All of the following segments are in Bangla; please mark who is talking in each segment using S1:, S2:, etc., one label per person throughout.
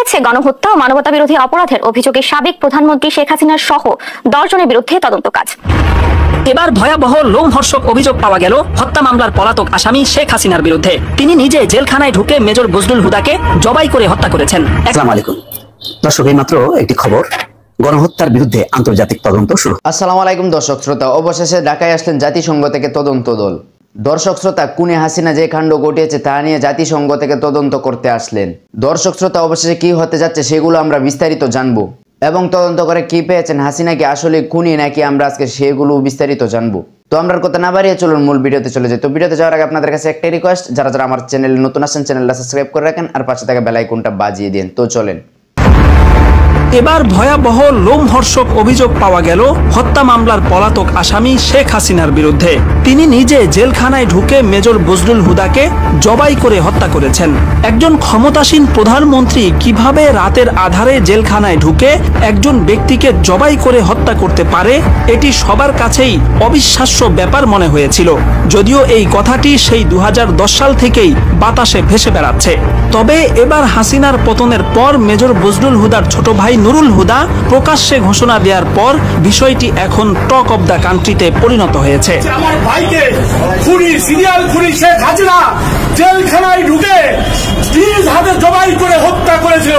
S1: হয়েছে গণহত্যা ও মানবতা বিরোধী অপরাধের অভিযোগে সাবেক প্রধানমন্ত্রী শেখ হাসিনার সহ 10 জনের বিরুদ্ধে তদন্ত কাজ।
S2: এবার ভয়াবহ লোমহর্ষক অভিযোগ পাওয়া গেল হত্যা মামলার পলাতক আসামি শেখ হাসিনার বিরুদ্ধে। তিনি নিজে জেলখানায় ঢুকে মেজর বজলুল হুদাকে জবাই করে হত্যা করেছেন।
S3: আসসালামু আলাইকুম দর্শক, এই মাত্র একটি খবর, গণহত্যার বিরুদ্ধে আন্তর্জাতিক তদন্ত শুরু।
S4: আসসালামু আলাইকুম দর্শক শ্রোতা, অবশেষে ঢাকায় আসলেন জাতিসংঘ থেকে তদন্ত দল। দর্শক শ্রোতা, খুনে হাসিনা যে কাণ্ড ঘটিয়েছে তা নিয়ে জাতিসংঘ থেকে তদন্ত করতে আসলেন। দর্শক শ্রোতা, অবশেষে কি হতে যাচ্ছে সেগুলো আমরা বিস্তারিত জানবো এবং তদন্ত করে কি পেয়েছেন, হাসিনা কি আসলে খুনি নাকি, আমরা আজকে সেগুলো বিস্তারিত জানবো। তো আমরা কথা না বাড়িয়ে চলুন মূল ভিডিওতে চলে যাই। তো ভিডিওতে যাওয়ার আগে আপনাদের কাছে একটাই রিকোয়েস্ট, যারা যারা আমার চ্যানেলে নতুন আসেন চ্যানেলটা সাবস্ক্রাইব করে রাখেন আর পাশে থাকা বেল আইকনটা বাজিয়ে দিন। তো চলেন।
S2: এবার ভয়াবহ লোমহর্ষক অভিযোগ পাওয়া গেল হত্যা মামলার পলাতক আসামি শেখ হাসিনার বিরুদ্ধে। তিনি নিজে জেলখানায় ঢুকে মেজর বজলুল হুদাকে জবাই করে হত্যা করেছেন। একজন ক্ষমতাসীন প্রধানমন্ত্রী কিভাবে রাতের আধারে জেলখানায় ঢুকে একজন ব্যক্তিকে জবাই করে হত্যা করতে পারে, এটি সবার কাছেই অবিশ্বাস্য ব্যাপার মনে হয়েছিল। যদিও এই কথাটি সেই 2010 সাল থেকেই বাতাসে ভেসে বেড়াচ্ছে। তবে এবার হাসিনার পতনের পর মেজর বজলুল হুদার ছোট ভাই নুরুল হুদা প্রকাশ্যে ঘোষণা দেওয়ার পর বিষয়টি এখন টক অব দ্য কান্ট্রিতে পরিণত হয়েছে।
S5: আমার ভাইকে খুনি, সিরিয়াল খুনি শেখ হাসিনা জেলখানায় ঢুকে নিজ হাতে জবাই করে হত্যা করেছিল।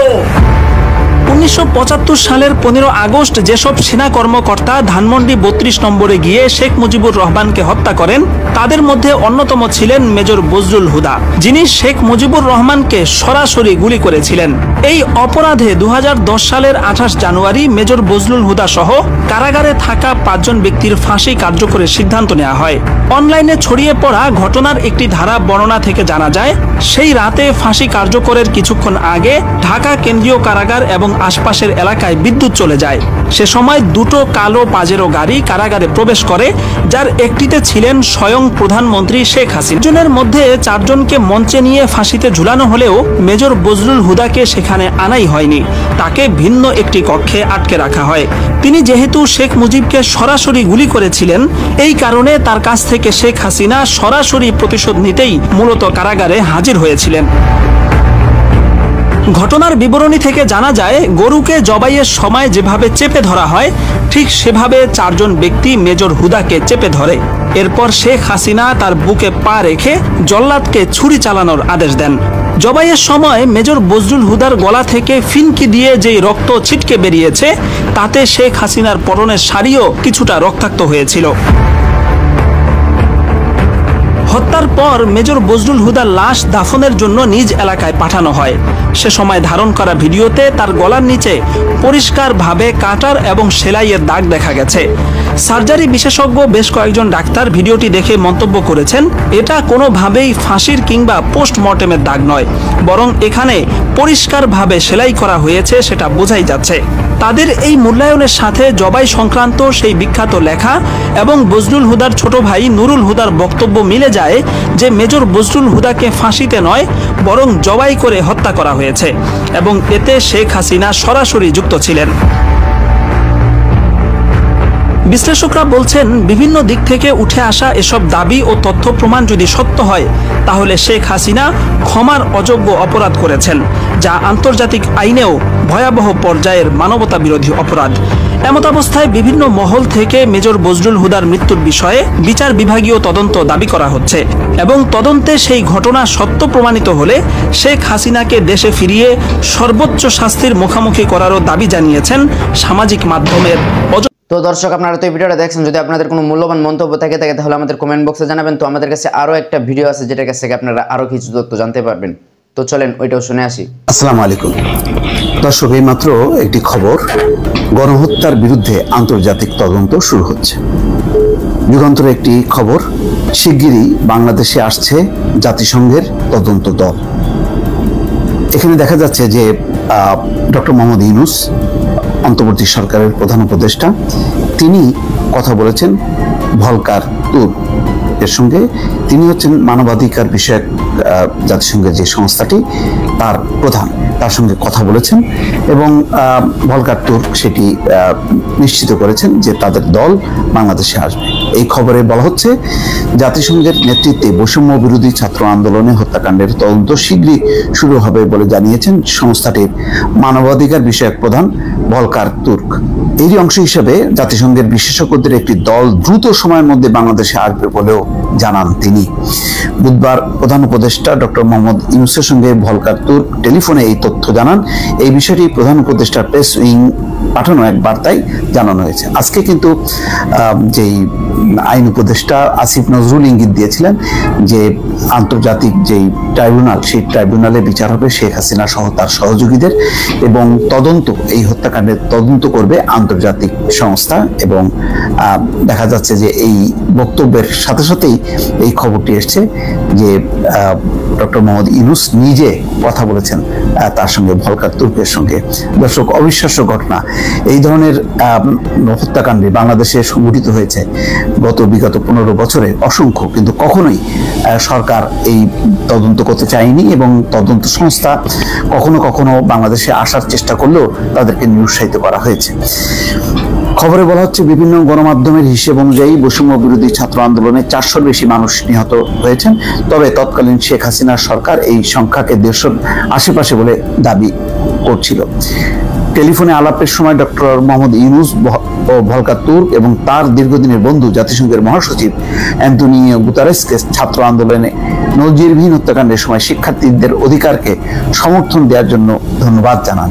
S2: 1975 সালের 15 আগস্ট যেসব সেনা কর্মকর্তা ধানমন্ডি 32 নম্বরে গিয়ে শেখ মুজিবুর রহমানকে হত্যা করেন, তাদের মধ্যে অন্যতম ছিলেন মেজর বজলুল হুদা, যিনি শেখ মুজিবুর রহমানকে সরাসরি গুলি করেছিলেন। এই অপরাধে 2010 সালের 28 জানুয়ারি মেজর বজলুল হুদা সহ কারাগারে থাকা 5 জন ব্যক্তির ফাঁসি কার্যকরের সিদ্ধান্ত নেওয়া হয়। অনলাইনে ছড়িয়ে পড়া ঘটনার একটি ধারা বর্ণনা থেকে জানা যায়, সেই রাতে ফাঁসি কার্যকরের কিছুক্ষণ আগে ঢাকা কেন্দ্রীয় কারাগার এবং আশপাশের এলাকায় বিদ্যুৎ চলে যায়। সে সময় দুটো কালো পাজেরো গাড়ি কারাগারে প্রবেশ করে, যার একটিতে ছিলেন স্বয়ং প্রধানমন্ত্রী শেখ হাসিনা। জনের মধ্যে 4 জনকে মঞ্চে নিয়ে ফাঁসিতে ঝুলানো হলেও মেজর বজলুল হুদাকে সেখানে আনাই হয়নি। তাকে ভিন্ন একটি কক্ষে আটকে রাখা হয়। তিনি যেহেতু শেখ মুজিবকে সরাসরি গুলি করেছিলেন, এই কারণে তার কাছ থেকে শেখ হাসিনা সরাসরি প্রতিশোধ নিতেই মূলত কারাগারে হাজির হয়েছিলেন। ঘটনার বিবরণী থেকে জানা যায়, গরুকে জবাইয়ের সময় যেভাবে চেপে ধরা হয়, ঠিক সেভাবে 4 জন ব্যক্তি মেজর হুদাকে চেপে ধরে। এরপর শেখ হাসিনা তার বুকে পা রেখে জল্লাদকে ছুরি চালানোর আদেশ দেন। জবাইয়ের সময় মেজর বজলুল হুদার গলা থেকে ফিনকি দিয়ে যেই রক্ত ছিটকে বেরিয়েছে, তাতে শেখ হাসিনার পরনের শাড়িও কিছুটা রক্তাক্ত হয়েছিল। হত্যার পর মেজর বজলুল হুদার লাশ দাফনের জন্য নিজ এলাকায় পাঠানো হয়। সে সময় ধারণ করা ভিডিওতে তার গলার নিচে পরিষ্কারভাবে কাটার এবং সেলাইয়ের দাগ দেখা গেছে। সার্জারি বিশেষজ্ঞ বেশ কয়েকজন ডাক্তার ভিডিওটি দেখে মন্তব্য করেছেন, এটা কোনোভাবেই ফাঁসির কিংবা পোস্টমর্টেমের দাগ নয়, বরং এখানে পরিষ্কারভাবে সেলাই করা হয়েছে, সেটা বোঝাই যাচ্ছে। তাদের এই মূল্যায়নের সাথে জবাই সংক্রান্ত সেই বিখ্যাত লেখা এবং বজলুল হুদার ছোট ভাই নুরুল হুদার বক্তব্য মিলে যায় যে মেজর বজলুল হুদাকে ফাঁসিতে নয় বরং জবাই করে হত্যা করা হয়েছে এবং এতে শেখ হাসিনা সরাসরি যুক্ত ছিলেন। বিশ্লেষকরা বলছেন, বিভিন্ন দিক থেকে উঠে আসা এসব দাবি ও তথ্য প্রমাণ যদি সত্য হয়, তাহলে শেখ হাসিনা ক্ষমার অযোগ্য অপরাধ করেছেন, যা আন্তর্জাতিক আইনেও ভয়াবহ পর্যায়ের মানবতা বিরোধী অপরাধ। এমতাবস্থায় বিভিন্ন মহল থেকে মেজর বজলুল হুদার মৃত্যুর বিষয়ে বিচার বিভাগীয় তদন্ত দাবি করা হচ্ছে এবং তদন্তে সেই ঘটনা সত্য প্রমাণিত হলে শেখ হাসিনাকে দেশে ফিরিয়ে সর্বোচ্চ শাস্তির মুখোমুখি করারও দাবি জানিয়েছেন সামাজিক মাধ্যমের।
S4: তো দর্শক, আপনারা তো এই ভিডিওটা দেখছেন, যদি আপনাদের কোনো মূল্যবান মন্তব্য থাকে তাহলে আমাদের কমেন্ট বক্সে জানাবেন। তো আমাদের কাছে আরো একটা ভিডিও আছে, যেটার কাছ থেকে আপনারা আরো কিছু তথ্য জানতে পারবেন। তো চলেন ওইটাও শুনে আসি।
S3: আসসালামু আলাইকুম দর্শক, এই মাত্র একটি খবর, গণহত্যার বিরুদ্ধে আন্তর্জাতিক তদন্ত শুরু হচ্ছে। যুগান্তর একটি খবর, শিগগিরই বাংলাদেশে আসছে জাতিসংঘের তদন্ত দল। এখানে দেখা যাচ্ছে যে ডক্টর মোহাম্মদ ইউনূস, অন্তর্বর্তী সরকারের প্রধান উপদেষ্টা, তিনি কথা বলেছেন ভলকার তুর্ক এর সঙ্গে। তিনি হচ্ছেন মানবাধিকার বিষয়ক জাতিসংঘের যে সংস্থাটি, তার প্রধান, তার সঙ্গে কথা বলেছেন এবং ভলকার তুর্ক সেটি নিশ্চিত করেছেন যে তাদের দল বাংলাদেশে আসবে। এই খবরে বলা হচ্ছে, জাতিসংঘের নেতৃত্বে বৈষম্য বিরোধী ছাত্র আন্দোলনে হত্যাকাণ্ডের তদন্ত শীঘ্রই শুরু হবে বলে জানিয়েছেন সংস্থাটির মানবাধিকার বিষয়ক প্রধান ভলকার তুর্ক। এরই অংশ হিসেবে জাতিসংঘের বিশেষজ্ঞদের একটি দল দ্রুত সময়ের মধ্যে বাংলাদেশে আসবে বলেও জানান তিনি। বুধবার প্রধান উপদেষ্টা ডক্টর মোহাম্মদ ইউনূসের সঙ্গে ভলকার তুর্ক টেলিফোনে এই তথ্য জানান। এই বিষয়টি প্রধান উপদেষ্টার প্রেস উইং পাঠানো এক বার্তায় জানানো হয়েছে। আজকে কিন্তু যেই আইন উপদেষ্টা আসিফ নজরুল ইঙ্গিত দিয়েছিলেন যে আন্তর্জাতিক যেই ট্রাইব্যুনাল, সেই ট্রাইব্যুনালে বিচার হবে শেখ হাসিনা সহ তার সহযোগীদের, এবং তদন্ত, এই হত্যাকাণ্ডের তদন্ত করবে আন্তর্জাতিক সংস্থা। এবং দেখা যাচ্ছে যে এই বক্তব্যের সাথে সাথেই এই খবরটি এসছে যে ডক্টর মোহাম্মদ ইউনূস নিজে কথা বলেছেন তার সঙ্গে, ভলকার তুর্কের সঙ্গে। দর্শক, অবিশ্বাস্য ঘটনা। এই ধরনের হত্যাকাণ্ডে বাংলাদেশে সংঘটিত হয়েছে বিগত 15 বছরে অসংখ্য, কিন্তু কখনোই সরকার এই তদন্ত করতে চায়নি, এবং তদন্ত সংস্থা কখনো কখনো বাংলাদেশে আসার চেষ্টা করলেও তাদেরকে নিরুৎসাহিত করা হয়েছে। খবরে বলা হচ্ছে, বিভিন্ন গণমাধ্যমের হিসেব অনুযায়ী বৈষম্য বিরোধী ছাত্র আন্দোলনে 400-র বেশি মানুষ নিহত হয়েছেন। তবে তৎকালীন শেখ হাসিনার সরকার এই সংখ্যাকে 150-র আশেপাশে বলে দাবি করছিল। টেলিফোনে আলাপের সময় ডক্টর মোহাম্মদ ইউনূস ও ভলকার তুর্ক এবং তার দীর্ঘদিনের বন্ধু জাতিসংঘের মহাসচিব অ্যান্টোনিও গুতারেসকে ছাত্র আন্দোলনে নজিরবিহীন হত্যাকাণ্ডের সময় শিক্ষার্থীদের অধিকারকে সমর্থন দেওয়ার জন্য ধন্যবাদ জানান।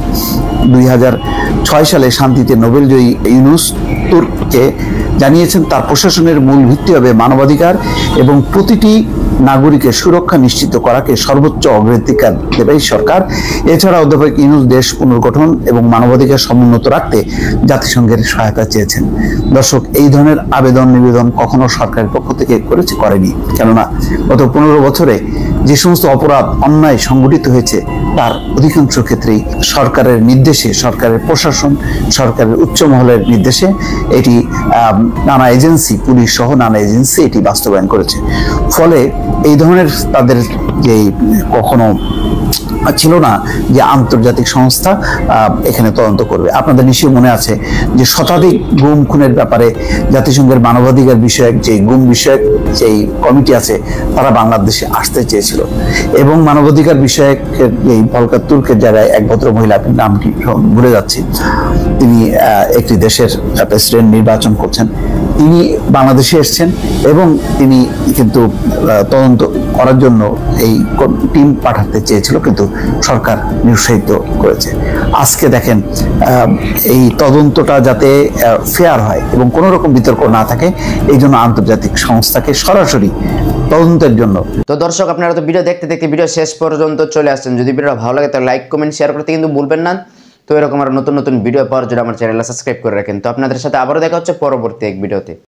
S3: 2006 সালে শান্তিতে নোবেলজয়ী ইউনূস তুর্ককে জানিয়েছেন তার প্রশাসনের মূল ভিত্তি হবে মানবাধিকার এবং প্রতিটি নাগরিকের সুরক্ষা নিশ্চিত করাকে সর্বোচ্চ অগ্রাধিকার দেবে সরকার। এছাড়া অধ্যাপক ইউনূস দেশ পুনর্গঠন এবং মানবাধিকার সমুন্নত রাখতে জাতিসংঘের সহায়তা চেয়েছেন। দর্শক, এই ধরনের আবেদন নিবেদন কখনো সরকারের পক্ষ থেকে করেনি, কেননা গত 15 বছরে যে সমস্ত অপরাধ অন্যায় সংঘটিত হয়েছে তার অধিকাংশ ক্ষেত্রেই সরকারের নির্দেশে, সরকারের প্রশাসন, সরকারের উচ্চ মহলের নির্দেশে এটি নানা এজেন্সি, পুলিশ সহ নানা এজেন্সি এটি বাস্তবায়ন করেছে। ফলে এই ধরনের তাদের যে কখনো ছিল না যে আন্তর্জাতিক সংস্থা এখানে তদন্ত করবে। আপনাদের নিশ্চয়ই মনে আছে যে শতাধিক গুম খুনের ব্যাপারে জাতিসংঘের মানবাধিকার বিষয়ক যে গুম বিষয়ক যেই কমিটি আছে তারা বাংলাদেশে আসতে চেয়েছিল, এবং মানবাধিকার বিষয়ক এই ভলকার তুর্কের জায়গায় এক ভদ্র মহিলা, নামটি ভুলে যাচ্ছি, তিনি একটি দেশের প্রেসিডেন্ট নির্বাচন করছেন, তিনি বাংলাদেশে এসেছেন এবং তিনি কিন্তু তদন্ত করার জন্য এই টিম পাঠাতে চেয়েছিল, কিন্তু সরকার নিরুৎসাহিত করেছে। আজকে দেখেন, এই তদন্তটা যাতে ফেয়ার হয় এবং কোনো রকম বিতর্ক না থাকে, এই জন্য আন্তর্জাতিক সংস্থাকে সরাসরি তদন্তের জন্য।
S4: তো দর্শক, আপনারা তো ভিডিও দেখতে দেখতে ভিডিও শেষ পর্যন্ত চলে আসছেন। যদি ভিডিওটা ভালো লাগে তাহলে লাইক, কমেন্ট, শেয়ার করতে কিন্তু ভুলবেন না। তো এরকম আর নতুন নতুন ভিডিও পাওয়ার জন্য আমার চ্যানেলটা সাবস্ক্রাইব করে রাখেন। তো আপনাদের সাথে আবারও দেখা হচ্ছে পরবর্তী এক ভিডিওতে।